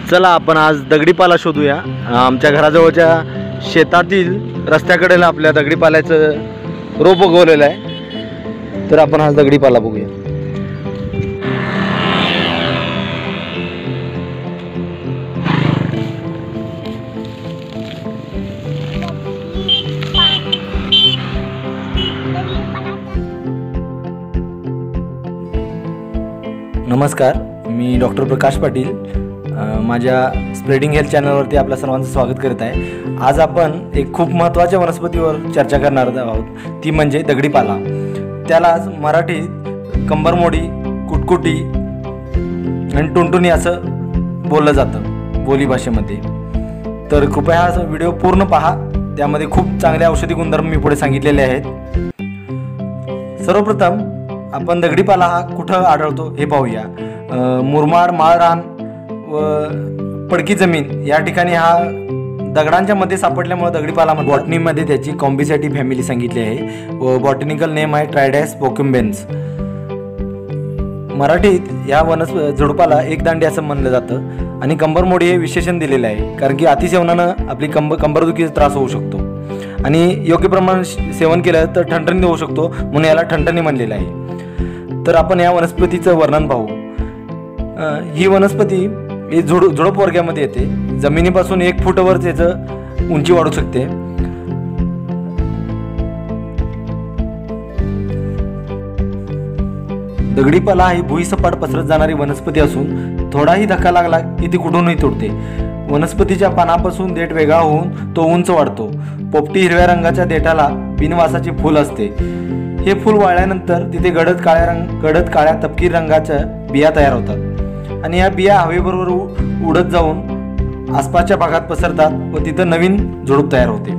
चला आपण आज दगडीपाला शोधूया। आमच्या घराजवळच्या शेतातील रस्त्याकडेला आपल्या दगडीपाल्याचं रोप उगवलेलं आहे, तर आपण आज दगडीपाला बघूया। नमस्कार, मी डॉक्टर प्रकाश पाटील माझ्या स्प्रेडिंग हेल्थ चॅनलवरती आपल्या सर्वांचं स्वागत करत आहे। आज आपण एक खूप महत्त्वाच्या वनस्पतीवर चर्चा करणार आहोत, ती म्हणजे दगडीपाला। त्याला मराठीत कंबरमोडी, कुटकुटी आणि टुनटुनी असं बोललं जातं बोली भाषेमध्ये। तर कृपया हा व्हिडिओ पूर्ण पहा, त्यामध्ये खूप चांगले औषधी गुणधर्म मी पुढे सांगितलेले आहेत। सर्वप्रथम आपण दगडीपाला हा कुठं आढळतो हे पाहूया। मुरमाड, माळरान व पडकी जमीन या ठिकाणी हा दगडांच्या मध्ये सापडल्यामुळे दगडीपाला म्हणतात। बॉटनीमध्ये त्याची कॉम्बिसॅटी फॅमिली सांगितली आहे व बॉटनिकल नेम आहे ट्रायडॅस पोक्युम्बेन्स। मराठीत या झुडपाला एकदांडी असं म्हणलं जातं आणि कंबरमोडी हे विशेषण दिलेलं आहे, कारण की अतिसेवनानं आपली कंबरदुखीचा त्रास होऊ शकतो आणि योग्य प्रमाणात सेवन केलं तर ठणठणीत होऊ शकतो, म्हणून याला ठणठणी म्हणलेलं आहे। तर आपण या वनस्पतीचं वर्णन पाहू। ही वनस्पती झुडप वर्गामध्ये येते। जमिनीपासून 1 फूटवर त्याचं उंची वाढू शकते। दगडीपाला ही भुईसपाट पसरत जाणारी वनस्पती असून थोडाही धक्का लागला की ती कुठूनही तुटते। वनस्पतीच्या पानापासून देठ वेगळा होऊन तो उंच वाढतो। पोपटी हिरव्या रंगाच्या देठाला बिनवासाची फूल असते। हे फूल वाळल्यानंतर तिथे गडद काळ्या तपकीर रंगाच्या बिया तयार होतात आणि या बिया हवेबरोबर उडत जाऊन आसपासच्या भागात पसरतात व तिथं नवीन झुडूप तयार होते।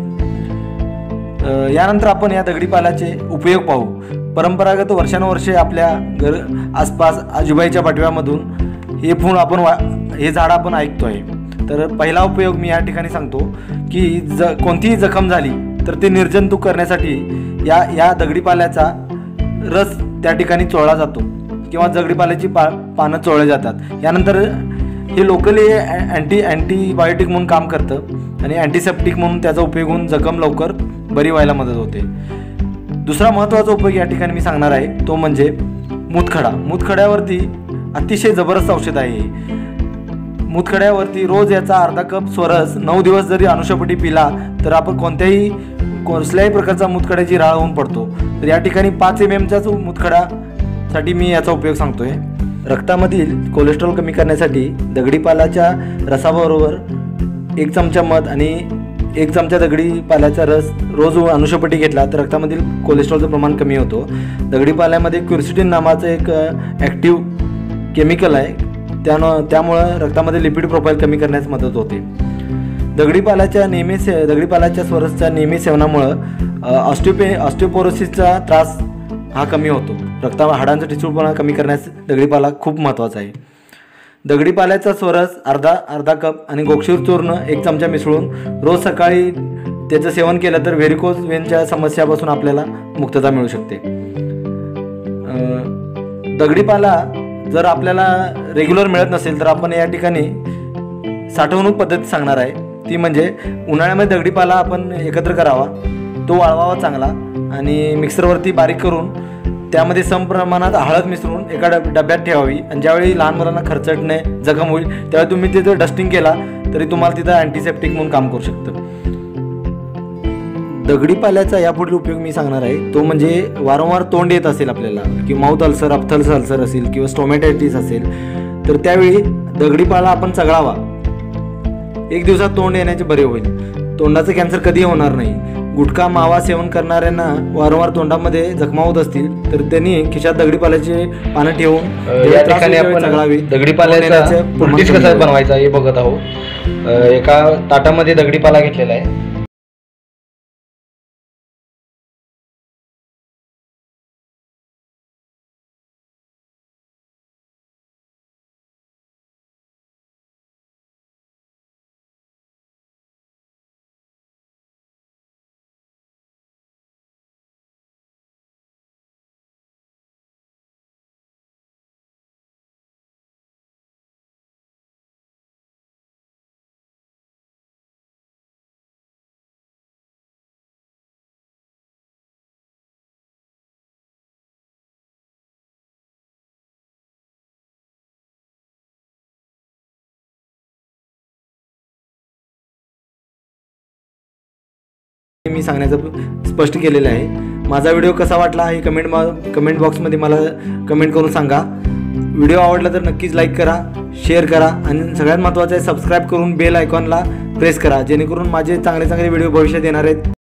यानंतर आपण या दगडीपाल्याचे उपयोग पाहू। परंपरागत वर्षानुवर्षे आपल्या आसपास आजूबाईच्या पाठव्यामधून हे फूल हे झाड आपण ऐकतोय। तर पहिला उपयोग मी या ठिकाणी सांगतो की कोणतीही जखम झाली तर ते निर्जंतुक करण्यासाठी या दगडीपाल्याचा रस त्या ठिकाणी चोळला जातो किंवा दगडीपाल्याची पानं चोळली जातात। यानंतर हे लोकली अँटीबायोटिक म्हणून काम करतं आणि अँटीसेप्टिक म्हणून त्याचा उपयोग होऊन जखम लवकर बरी व्हायला मदत होते। दुसरा महत्त्वाचा उपयोग या ठिकाणी मी सांगणार आहे, तो म्हणजे मूतखडा। मूतखड्यावरती अतिशय जबरदस्त औषध आहे। मूतखड्यावरती रोज याचा अर्धा कप स्वरस 9 दिवस जरी अनुशापोटी पिला तर आपण कुठल्याही प्रकारचा मूतखड्याची राळ होऊन पडतो। तर या ठिकाणी 5 mmचाच मूतखड्यासाठी मी याचा उपयोग सांगतोय। रक्तामधील कोलेस्ट्रॉल कमी करण्यासाठी दगडीपाल्याच्या रसाबरोबर 1 चमचा मध आणि 1 चमचा दगडीपाल्याचा रस रोज अनुशापोटी घेतला तर रक्तामधील कोलेस्ट्रॉलचं प्रमाण कमी होतो। दगडीपाल्यामध्ये क्युर्सिटिन नावाचं एक ॲक्टिव्ह केमिकल आहे, त्यामुळं रक्तामध्ये लिपिड प्रोफाईल कमी करण्यास मदत होते। दगडीपाल्याच्या स्वरसच्या नेहमी सेवनामुळं ऑस्टिओपोरोसिसचा त्रास हा कमी होतो। हाडांचा ठिसूळपणा कमी करण्यास दगडीपाला खूप महत्त्वाचा आहे। दगडीपाल्याचा स्वरस अर्धा कप आणि गोक्षूर चूर्ण 1 चमचा मिसळून रोज सकाळी त्याचं सेवन केलं तर व्हेरिकोज वेनच्या समस्यापासून आपल्याला मुक्तता मिळू शकते। दगडीपाला जर आपल्याला रेग्युलर मिळत नसेल तर आपण या ठिकाणी साठवणूक पद्धती सांगणार आहे, ती म्हणजे उन्हाळ्यामध्ये दगडीपाला आपण एकत्र करावा, तो वाळवावा चांगला आणि मिक्सरवरती बारीक करून त्यामध्ये सम प्रमाणात हळद मिसळून एका डब्यात ठेवावी आणि ज्यावेळी लहान मुलांना खरचटणे जखम होईल त्यावेळी तुम्ही तिथं डस्टिंग केला तरी तुम्हाला तिथं अँटीसेप्टिक म्हणून काम करू शकतं। दगडीपाल्याचा यापुढील उपयोग मी सांगणार आहे, तो म्हणजे वारंवार तोंड येत असेल आपल्याला की माउथ अल्सर, अफ्थल्स अल्सर असेल किंवा स्टोमॅटायटिस असेल तर त्यावेळी दगडीपाला आपण चघळावा। 1 दिवसात तोंड येण्याचे बरे होईल। तोंडाचं कॅन्सर कधी होणार नाही। गुटखा, मावा सेवन करणाऱ्यांना वारंवार तोंडामध्ये जखमा होत असतील तर त्यांनी खिशात दगडीपाल्याचे पानं ठेवून या ठिकाणी आपण दगडीपाल्याचा डिश कसा बनवायचा हे बघत आहोत। एका ताटामध्ये दगडीपाला घेतलेला आहे। मी सांगण्याचं स्पष्ट केलेलं आहे. माझा व्हिडिओ कसा वाटला हे कमेंट बॉक्समध्ये मला कमेंट करून सांगा. व्हिडिओ आवडला तर नक्कीच लाईक करा, शेअर करा आणि सगळ्यात महत्त्वाचं आहे सबस्क्राईब करून बेल आयकॉनला प्रेस करा, जेणेकरून माझे चांगले व्हिडिओ भविष्यात येणार आहेत.